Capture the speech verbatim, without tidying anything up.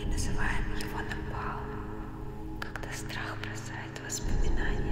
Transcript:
Мы называем его Напалм, когда страх бросает воспоминания